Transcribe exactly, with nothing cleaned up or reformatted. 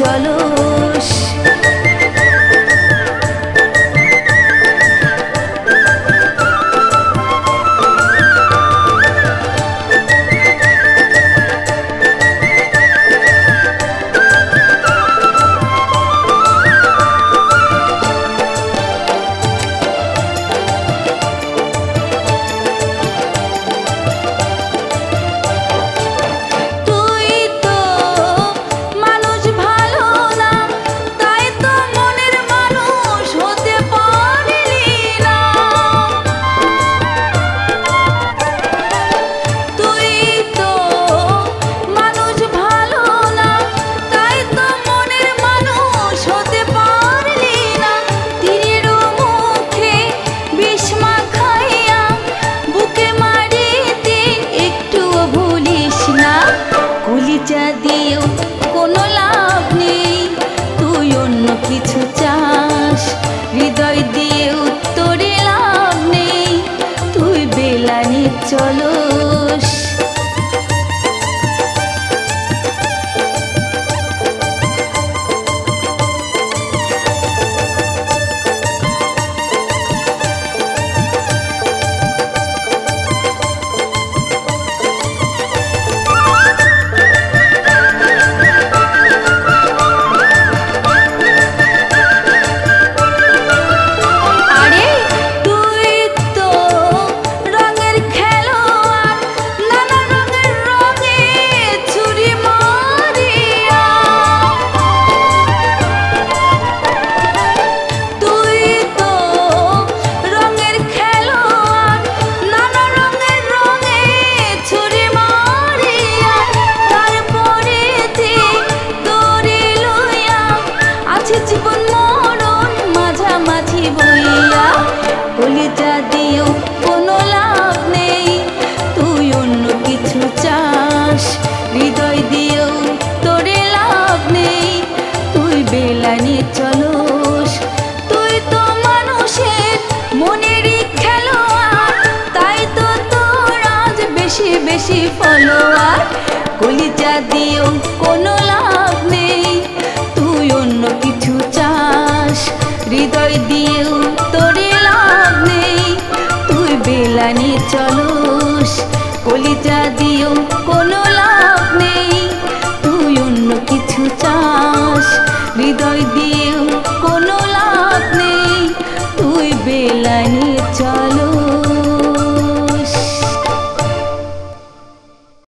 চলস। কলিজা দিয়েও কোনো লাভ নেই, তুই অন্য কিছু চাস। হৃদয় দিয়েও তোরে লাভ নেই, তুই বেলানে চলস। কলিজা দিয়েও কোনো লাভ নেই, তুই অন্য কিছু চাস। হৃদয় দিয়েও তোরে লাভ নেই, তুই বেলানে চলস। তুই তো মানুষের মনেরই খেলোয়াড়, তাই তো তোর আজ বেশি বেশি ফলোয়ার। কলিজা দিয়েও কোনো লাভ নেই, তুই অন্য কিছু চাস। হৃদয় দিয়েও তোরে লাভ নেই, তুই বেলানে চলস। কলিজা দিয়েও